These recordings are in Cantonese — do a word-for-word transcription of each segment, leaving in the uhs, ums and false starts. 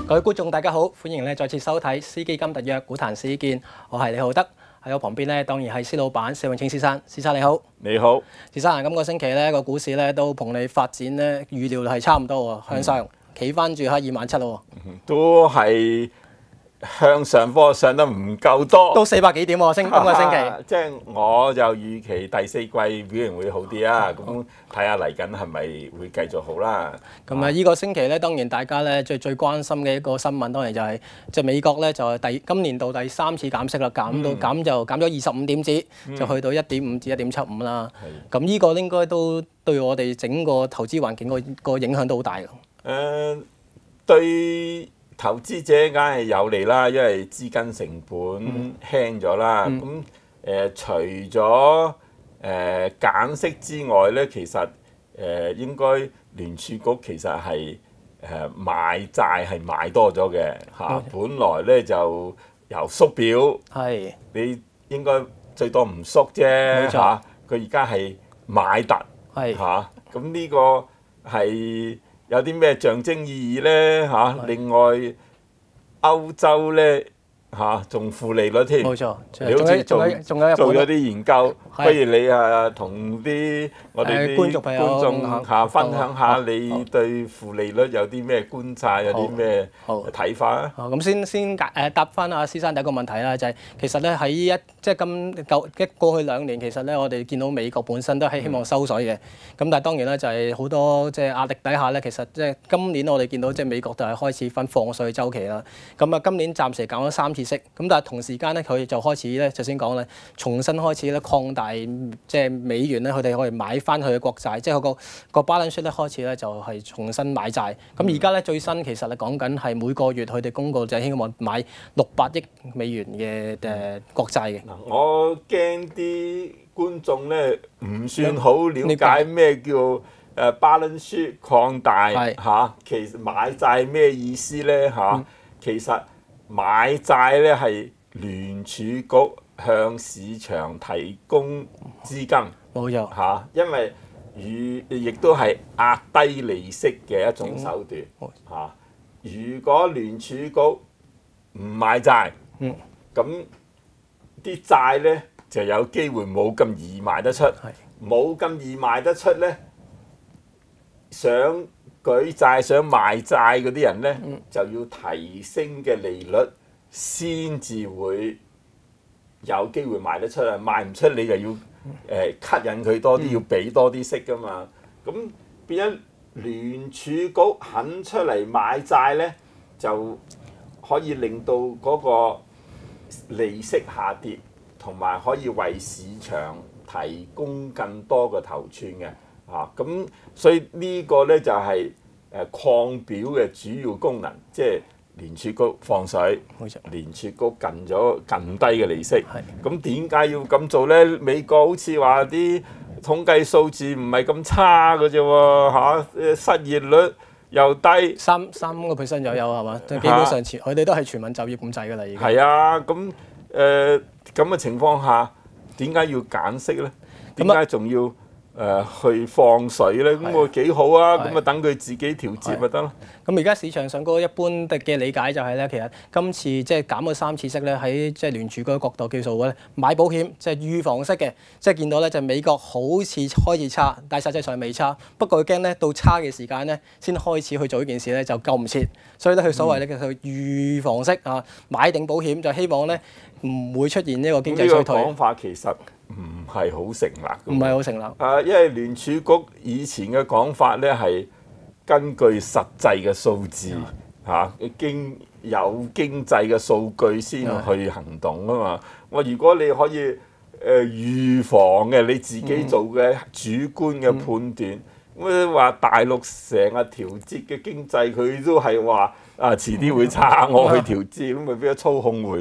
各位觀眾大家好，歡迎咧再次收睇《C基金特約股壇史見》，我係李浩德，喺我旁邊咧當然係施老闆施永青先生，施生你好。 你好， 施生啊，今個星期咧個股市咧都同你發展咧預料係差唔多喎，向上企翻住喺二萬七咯喎， 都係向上坡上得唔夠多， 都四百幾點喎，星今個星期。 即係我就預期第四季表現會好啲啊，咁睇下嚟緊係咪會繼續好啦。 咁啊，依個星期咧，當然大家咧最最關心嘅一個新聞，當然就係即係美國咧就係第今年度第三次減息啦，減到減就減咗二十五點子，就去到一點五至一點七五啦。咁呢個應該都對我哋整個投資環境個個影響都好大㗎。 誒，對投資者梗係有利啦，因為資金成本輕咗啦。咁誒、呃，除咗誒減息之外咧，其實誒、呃、應該聯儲局其實係誒、呃、買債係買多咗嘅嚇。本來咧就由縮表， 係你應該最多唔縮啫嚇。佢而家係買突嚇，咁呢個係有啲咩象徵意義咧嚇？另外歐洲咧嚇仲負利率添， 冇錯， 你好似做仲有做咗啲研究，不如你啊同啲我哋啲觀眾朋友觀眾嚇分享下你對負利率有啲咩觀察，有啲咩睇法啊？ 咁先先誒答翻阿施生第一個問題啦，就係其實咧喺一即係今舊一過去兩年，其實咧我哋見到美國本身都係希望收水嘅，咁但係當然咧就係好多即係壓力底下咧，其實即係今年我哋見到即係美國就係開始分放水週期啦。咁啊今年暫時減咗三次息，咁但係同時間咧佢就開始咧就先講咧重新開始咧擴大即係美元咧，佢哋可以買翻佢嘅國債，即係個個 balance sheet 咧開始咧就係重新買債。咁而家咧最新其實咧講緊係每個月佢哋公告就係希望買六百億美元嘅誒國債嘅。 嗱，我驚啲觀眾咧唔算好了解咩叫誒 balance sheet 擴大嚇，其實買債咩意思咧嚇？嗯、其實買債咧係聯儲局向市場提供資金， 冇錯嚇，因為與亦都係壓低利息嘅一種手段嚇。如果聯儲局唔買債，咁啲債咧就有機會冇咁易賣得出，冇咁易賣得出咧，想舉債想賣債嗰啲人咧，嗯、就要提升嘅利率先至會有機會賣得出啊！賣唔出你就要誒、呃、吸引佢多啲，嗯、要俾多啲息噶嘛。咁變咗聯儲局肯出嚟買債咧，就可以令到嗰個利息下跌，同埋可以為市場提供更多嘅頭寸嘅嚇。咁、啊、所以呢個咧就係誒擴表嘅主要功能，即係聯儲局放水，聯儲局近咗近低嘅利息。咁點解要咁做咧？美國好似話啲統計數字唔係咁差嘅啫喎嚇，失業率又低， 三三個 percent 左右係嘛？基本上全佢哋都係全民就業咁滯㗎啦，已經。 係啊，咁誒咁嘅情況下，點解要減息咧？點解仲要誒、呃、去放水咧？咁我幾好啊！咁啊等佢自己調節咪得咯。 咁而家市場上嗰一般嘅理解就係咧，其實今次即係減咗三次息咧，喺即係聯儲局角度叫做咧買保險，即係預防式嘅，即係見到咧就美國好似開始差，但係實際上未差。不過佢驚咧到差嘅時間咧先開始去做呢件事咧就救唔切，所以咧佢所謂咧叫做預防式啊買定保險，就希望咧唔會出現呢個經濟衰退。 呢個講法其實唔係好成立。 唔係好成立。 啊，因為聯儲局以前嘅講法咧係根據實際嘅數字嚇，經有經濟嘅數據先去行動啊嘛。我如果你可以誒、呃、預防嘅，你自己做嘅主觀嘅判斷，咁話、嗯、大陸成日調節嘅經濟，佢都係話啊遲啲會差，我去調節，咁咪變咗操控匯率。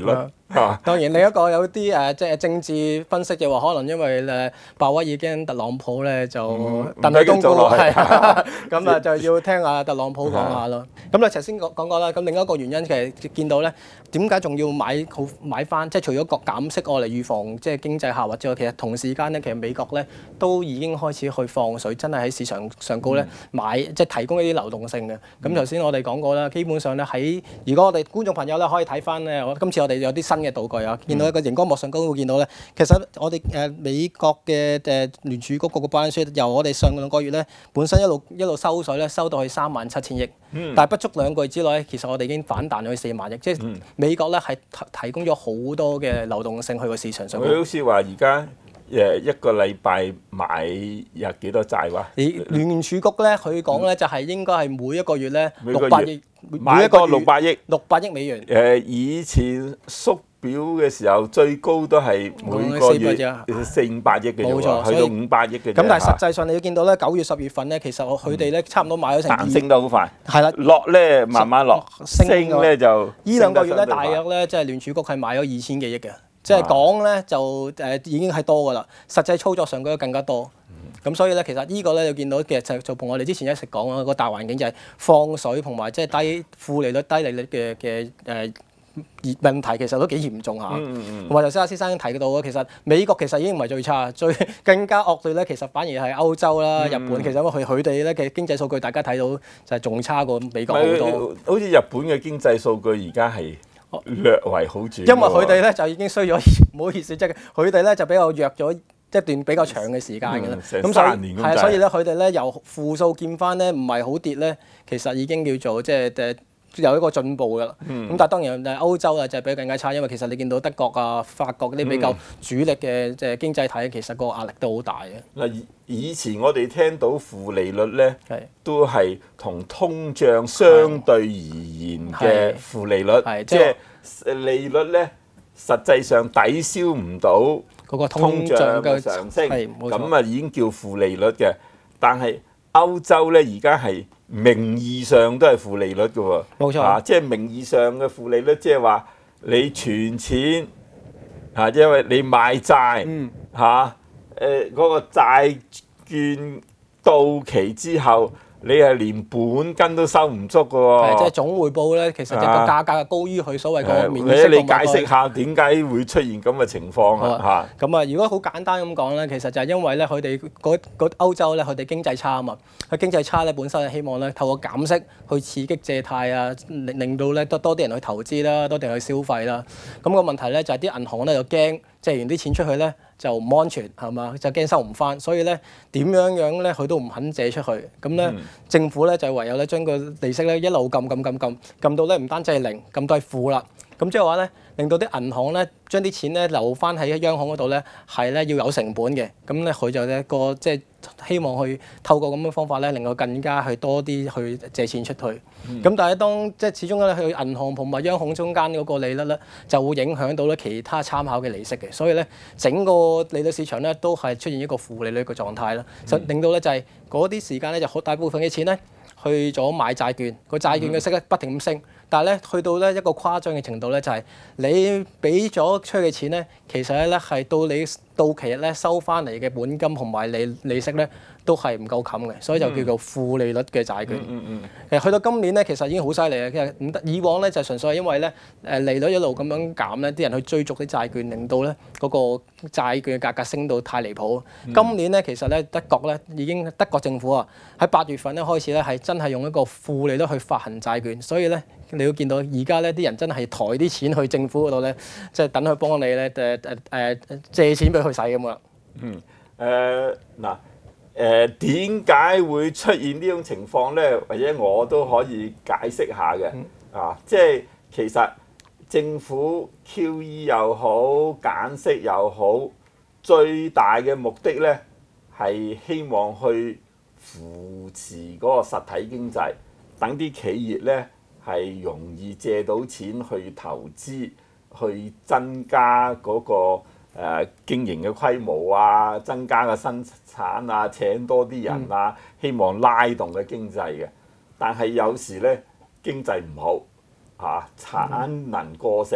當然，另一個有啲誒即係政治分析嘅話，可能因為誒鮑威爾驚特朗普咧就燉佢冬菇，係咁啊就要聽下特朗普講下咯。咁咧頭先講講過啦，咁另一個原因其實見到咧點解仲要買好買翻？即係除咗個減息我嚟預防即係經濟下滑之外，其實同時間咧其實美國咧都已經開始去放水，真係喺市場上高咧買即係提供一啲流動性嘅。咁頭先我哋講過啦，基本上咧喺如果我哋觀眾朋友咧可以睇翻咧，我今次我哋有啲新嘅道具啊，見到一個熒光幕上高會見到咧，其實我哋誒美國嘅誒聯儲局嗰個 balance sheet 由我哋上兩個月咧本身一路一路收水咧，收到去三萬七千億，嗯、但係不足兩個月之內咧，其實我哋已經反彈咗去四萬億，即係美國咧係提供咗好多嘅流動性去個市場上。 佢好似話而家誒一個禮拜買有幾多債話？ 聯聯儲局咧佢講咧就係應該係每一個月咧六百億， 買一個六百億， 六百億美元。 誒以前縮表嘅時候最高都係每個月四五百億嘅啫喎，去到五百億嘅。 咁但係實際上你要見到咧，九月十月份咧，其實佢哋咧差唔多買咗成。 彈升得好快。 係啦。 落咧慢慢落，升咧就。 依兩個月咧，大約咧即係聯儲局係買咗二千幾億嘅，即係講咧就誒已經係多㗎啦，實際操作上嗰個更加多。咁所以咧，其實呢個咧，你見到嘅就就同我哋之前一直講嗰個大環境就係放水同埋即係低負利率、低利率嘅嘅誒問題，其實都幾嚴重下。同埋頭先阿先生已經提到啊，其實美國其實已經唔係最差，最更加惡劣咧，其實反而係歐洲啦、日本。嗯、其實因為佢佢哋咧嘅經濟數據，大家睇到就係仲差過美國好多。 好似日本嘅經濟數據而家係略為好轉。 因為佢哋咧就已經衰咗，唔好意思，即係佢哋咧就比較弱咗一段比較長嘅時間嘅啦，咁、嗯、所以係啊，所以咧佢哋咧由負數見翻咧，唔係好跌咧，其實已經叫做即係誒有一個進步㗎啦。咁、嗯、但係當然誒歐洲啊就係比較更加差，因為其實你見到德國啊、法國啲比較主力嘅即係經濟體，其實個壓力都好大嘅。 嗱，以前我哋聽到負利率咧，是都係同通脹相對而言嘅負利率，即係利率咧實際上抵消唔到嗰個通脹嘅上升，咁啊已經叫負利率嘅。但係歐洲咧而家係名義上都係負利率嘅喎， 冇錯， 啊，即係名義上嘅負利率，即係話你存錢啊，因為你買債嚇，誒嗰個債券到期之後，你係連本金都收唔足嘅喎， 即係總回報咧，其實就個價格係高於佢所謂個免息。 誒，你解釋下點解會出現咁嘅情況啊？ 嚇，咁啊，如果好簡單咁講咧，其實就係因為咧，佢哋嗰嗰歐洲咧，佢哋經濟差啊嘛，佢經濟差咧，本身係希望咧透過減息去刺激借貸啊，令令到咧多多啲人去投資啦，多啲人去消費啦。咁個問題咧就係啲銀行咧就驚借完啲錢出去咧就唔安全係嘛，就驚收唔翻，所以咧點樣樣咧佢都唔肯借出去。咁咧、嗯、政府咧就唯有咧將個利息咧一路撳撳撳撳撳到咧唔單止係零，撳到係負啦。咁即係話咧，令到啲銀行咧將啲錢咧留翻喺央行嗰度咧，係咧要有成本嘅。咁咧佢就咧個即係希望去透過咁嘅方法咧，令到更加去多啲去借錢出去。咁、嗯、但係當即係始終咧，去銀行同埋央行中間嗰個利率咧，就會影響到咧其他參考嘅利息嘅。所以咧，整個利率市場咧都係出現一個負利率嘅狀態啦。就、嗯、令到咧就係嗰啲時間咧就好大部分嘅錢咧去咗買債券，個債券嘅息咧不停咁升。但係咧，去到咧一個誇張嘅程度咧，就係、是、你俾咗出去嘅錢咧，其實咧係到你到期日咧收翻嚟嘅本金同埋利利息咧，都係唔夠冚嘅，所以就叫做負利率嘅債券。嗯嗯嗯、去到今年咧，其實已經好犀利嘅。其實唔得，以往咧就純粹係因為咧誒利率一路咁樣減咧，啲人去追逐啲債券，令到咧嗰個債券嘅價格升到太離譜。嗯、今年咧其實咧德國咧已經德國政府啊喺八月份咧開始咧係真係用一個負利率去發行債券，所以咧。你要見到而家咧啲人真係抬啲錢去政府嗰度咧，即係等佢幫你咧誒誒誒借錢俾佢使咁啊。 嗯誒嗱誒點解會出現呢種情況咧？或者我都可以解釋下嘅、嗯、啊，即係其實政府 Q E 又好減息又好，最大嘅目的咧係希望去扶持嗰個實體經濟，等啲企業咧。係容易借到錢去投資，去增加嗰、那個誒、呃、經營嘅規模啊，增加個生產啊，請多啲人啊，希望拉動嘅經濟嘅。但係有時咧經濟唔好嚇、啊，產能過剩，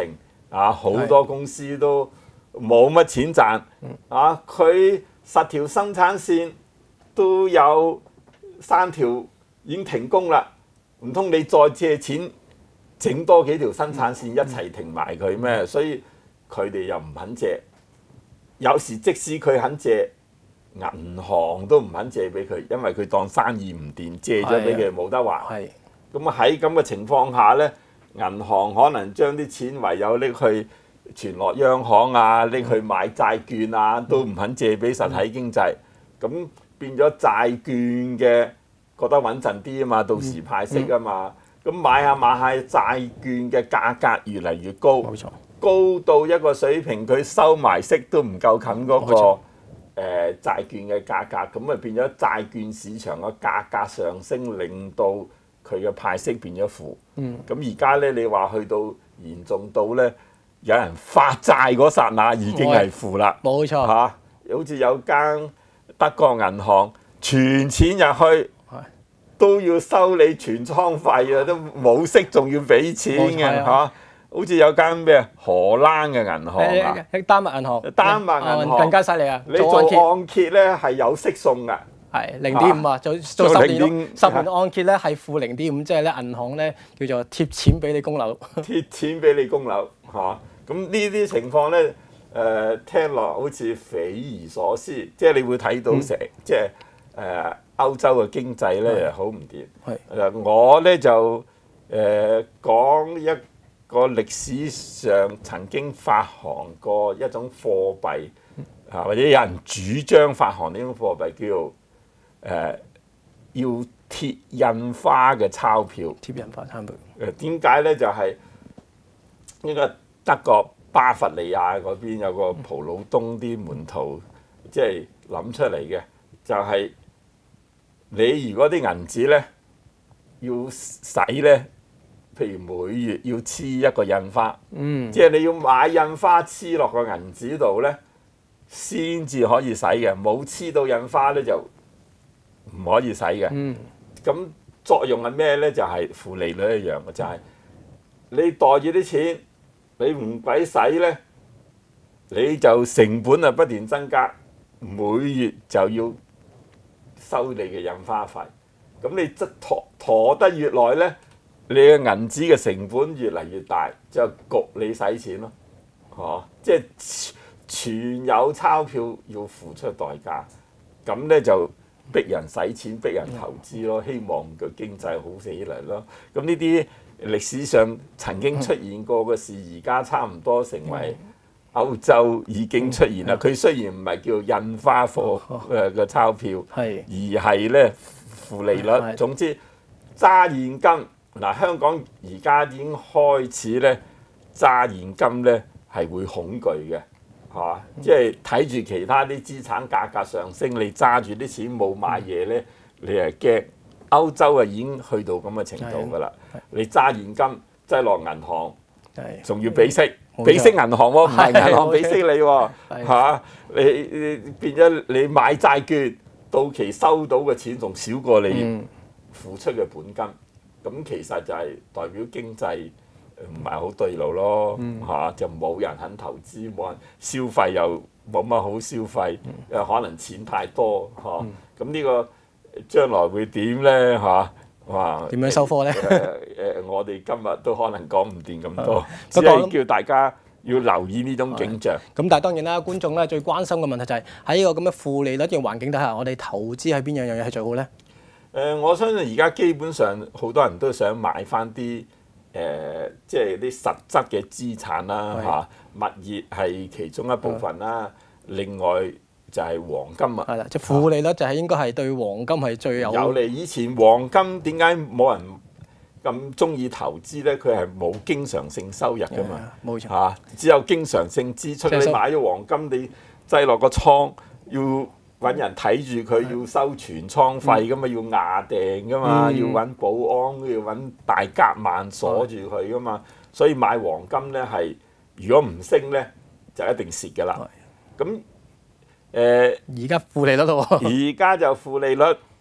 啊，好多公司都冇乜錢賺，啊，佢十條生產線都有三條已經停工啦，唔通你再借錢整多幾條生產線一齊停埋佢咩？所以佢哋又唔肯借，有時即使佢肯借，銀行都唔肯借俾佢，因為佢當生意唔掂，借咗俾佢冇得還。咁啊喺咁嘅情況下呢，銀行可能將啲錢唯有拎去存落央行啊，拎去買債券啊，都唔肯借俾實體經濟。咁變咗債券嘅覺得穩陣啲啊嘛，到時派息啊嘛。咁買下買下債券嘅價格越嚟越高，高到一個水平，佢收埋息都唔夠冚嗰個。誒、呃、債券嘅價格，咁啊變咗債券市場嘅價格上升，令到佢嘅派息變咗負。咁而家咧，你話去到嚴重到咧，有人發債嗰剎那已經係負啦。 冇錯嚇、啊，好似有間德國銀行存錢入去都要收你存倉費啊，都冇息仲要俾錢嘅嚇。好似有間咩荷蘭嘅銀行啊， 丹麥銀行， 丹麥銀行更加犀利啊！ 你做按揭咧係有息送㗎， 係零點五啊，做做十年十年按揭咧係負零點五，即係咧銀行咧叫做貼錢俾你供樓， 貼錢俾你供樓嚇。咁呢啲情況咧，誒、呃、聽落好似匪夷所思，即係你會睇到成、嗯、即係誒、呃、歐洲嘅經濟咧好唔掂。誒我咧就誒、呃、講一個歷史上曾經發行過一種貨幣啊，或者有人主張發行呢種貨幣叫做誒、呃、要貼印花嘅鈔票。 貼印花鈔票。 誒點解咧？就係呢個德國巴伐利亞嗰邊有個蒲魯東啲門徒即係諗出嚟嘅，就係、是、你如果啲銀紙咧要使咧。譬如每月要黐一個印花，嗯、即係你要買印花黐落個銀紙度咧，先至可以使嘅。冇黐到印花咧就唔可以使嘅。咁、嗯、作用係咩咧？就係、是、負利率一樣嘅，就係、是、你袋住啲錢，你唔鬼使咧，你就成本啊不斷增加，每月就要收你嘅印花費。咁你即陀陀得越耐咧，你嘅銀紙嘅成本越嚟越大，就焗你使錢咯，嚇、啊！即係全有鈔票要付出代價，咁咧就逼人使錢、逼人投資咯，希望個經濟好起嚟咯。咁呢啲歷史上曾經出現過嘅事，而家差唔多成為歐洲已經出現啦。佢雖然唔係叫印花貨誒嘅鈔票，而係咧負利率。總之揸現金。嗱，香港而家已經開始咧揸現金咧係會恐懼嘅，係嘛？即係睇住其他啲資產價格上升，你揸住啲錢冇買嘢咧，你係驚。歐洲啊已經去到咁嘅程度㗎啦，你揸現金擠落銀行，仲要俾息，俾息銀行喎，唔係銀行俾息你喎，嚇你你變咗你買債券到期收到嘅錢仲少過你付出嘅本金。咁其實就係代表經濟唔係好對路咯，嚇、嗯啊、就冇人肯投資，冇人消費又冇乜好消費，又、嗯、可能錢太多，嚇咁呢個將來會點咧？嚇哇點樣收貨咧？誒、 呃、我哋今日都可能講唔掂咁多，只係叫大家要留意呢種景象。 咁但係當然啦，觀眾咧最關心嘅問題就係喺呢個咁嘅負利率嘅環境底下，我哋投資喺邊樣樣嘢係最好咧？ 誒、呃，我相信而家基本上好多人都想買翻啲誒，即係啲實質嘅資產啦，嚇、啊、物業係其中一部分啦。另外就係黃金啊， 係啦，即係負利率就係應該係對黃金係最有有利。以前黃金點解冇人咁中意投資咧？佢係冇經常性收入噶嘛， 冇錯嚇，只有經常性支出。你買咗黃金，你擠落個倉要揾人睇住佢，要收存倉費噶嘛，要壓定噶嘛，嗯、要揾保安，要揾大夾萬鎖住佢噶嘛。所以買黃金咧係，如果唔升咧就一定蝕噶啦。咁誒， 而家負利率咯喎， 而家就負利率，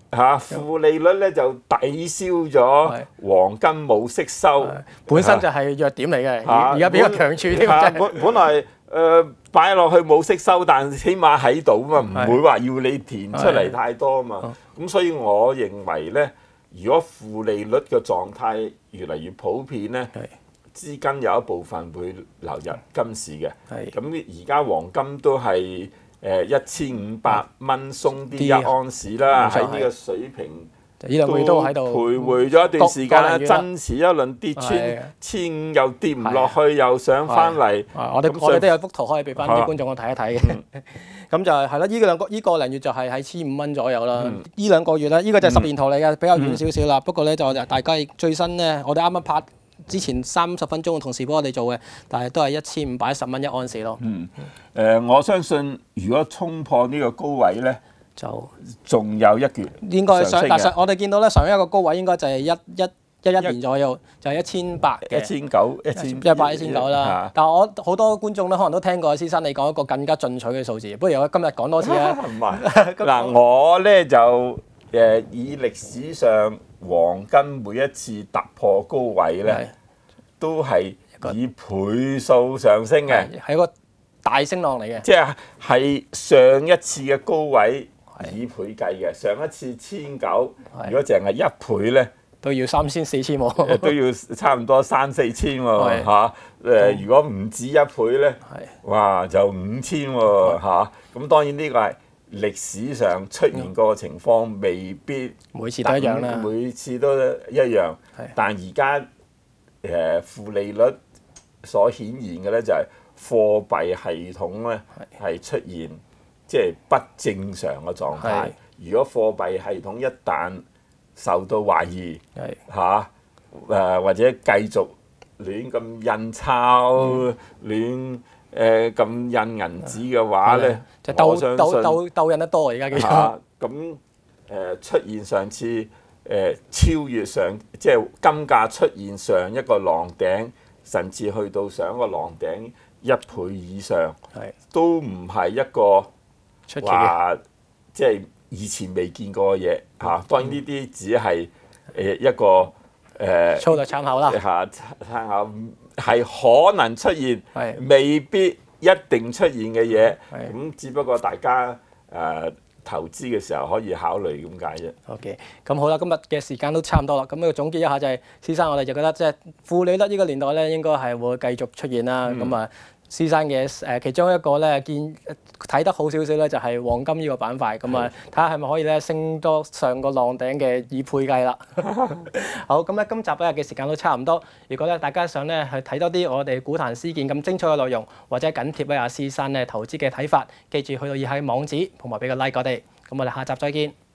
嚇負利率咧就抵消咗黃金冇息收， 本身就係弱點嚟嘅， 嚇而家變咗強處添。 嚇本本來誒擺落去冇息收，但起碼喺度啊嘛，唔會話要你填出嚟太多啊嘛。咁所以我認為咧，如果負利率嘅狀態越嚟越普遍咧，資金有一部分會流入金市嘅。咁而家黃金都係誒一千五百蚊鬆啲一盎司啦，喺呢個水平呢兩個月都喺度徘徊咗一段時間啦，爭持一輪跌穿千五又跌唔落去，又上翻嚟。 我哋我哋都有幅圖可以俾翻啲觀眾我睇一睇嘅。咁就係係啦，呢兩個呢個零月就係喺千五蚊左右啦。呢兩個月咧，呢個就係十年圖嚟嘅，比較遠少少啦。不過咧就大家最新咧，我哋啱啱拍之前三十分鐘嘅同事幫我哋做嘅，但係都係一千五百一十蚊一盎司咯。 嗯，誒，我相信如果衝破呢個高位咧，就仲有一橛。 應該上，但係我哋見到咧，上一個高位應該就係一一一一年左右，就係一千八嘅。 一千九，一千一百一千九啦。但係我好多觀眾咧，可能都聽過施生你講一個更加進取嘅數字，不如我今日講多次啊。 唔係，嗱我咧就誒以歷史上黃金每一次突破高位咧，都係以倍數上升嘅， 係一個大升浪嚟嘅。 即係係上一次嘅高位以倍計嘅，上一次千九，如果淨係一倍咧， 都要三千四千喎， 都要差唔多三四千喎嚇。誒，如果唔止一倍咧，哇就五千喎嚇。咁當然呢個係歷史上出現過嘅情況，未必每次都一樣啦。 每次都一樣，但而家誒負利率所顯現嘅咧，就係貨幣系統咧係出現即係不正常嘅狀態。如果貨幣系統一旦受到懷疑，嚇誒或者繼續亂咁印鈔、亂誒咁印銀紙嘅話咧， 就鬥鬥鬥鬥印得多而家叫做。 咁誒出現上次誒超越上，即係金價出現上一個浪頂，甚至去到上一個浪頂一倍以上，都唔係一個話即係以前未見過嘅嘢嚇。當然呢啲只係誒一個誒粗略參考啦嚇參考，係可能出現，未必一定出現嘅嘢。咁只不過大家誒投資嘅時候可以考慮咁解啫。 OK，咁好啦，今日嘅時間都差唔多啦。咁要總結一下就係，施生我哋就覺得即係負利率呢個年代咧，應該係會繼續出現啦。咁啊，施生嘅誒其中一個咧見睇得好少少咧，就係黃金呢個板塊。咁啊，睇下係咪可以咧升多上個浪頂嘅以倍計啦。好，咁咧今集咧嘅時間都差唔多。如果咧大家想咧去睇多啲我哋股壇施健咁精彩嘅內容，或者緊貼咧阿施生咧投資嘅睇法，記住去到以下嘅網址同埋俾個 like 我哋。咁我哋下集再見。